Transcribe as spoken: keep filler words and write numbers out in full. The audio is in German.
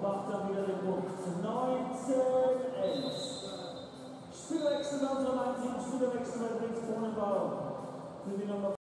macht dann wieder den Punkt. neunzehn elf. Spielwechsel unserer Mannschaft, Spielerwechsel bei Prinz Kronenbau. Für die Nummer